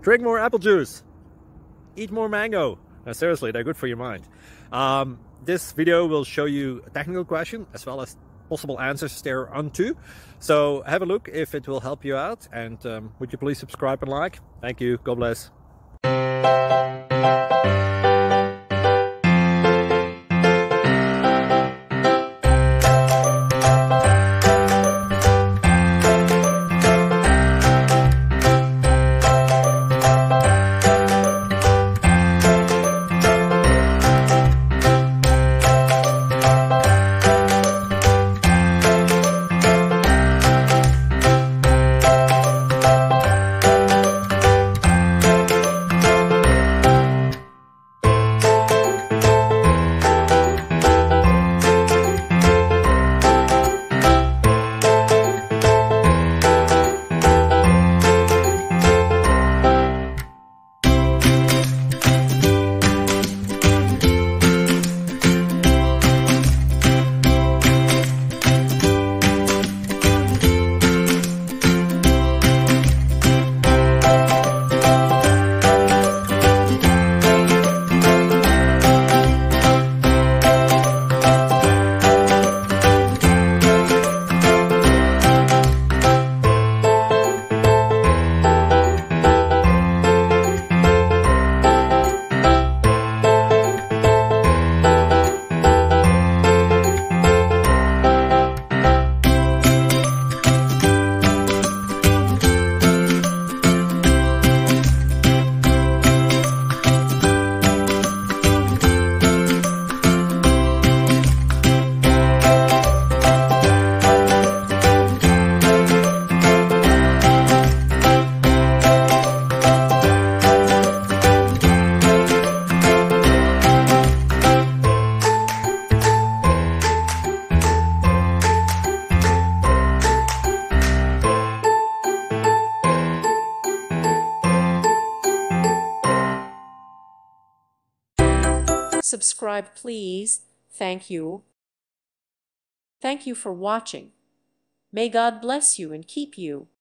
Drink more apple juice. Eat more mango. No, seriously, they're good for your mind. This video will show you a technical question as well as possible answers thereunto. So have a look if it will help you out, and would you please subscribe and like? Thank you. God bless. Subscribe, please. Thank you. Thank you for watching. May God bless you and keep you.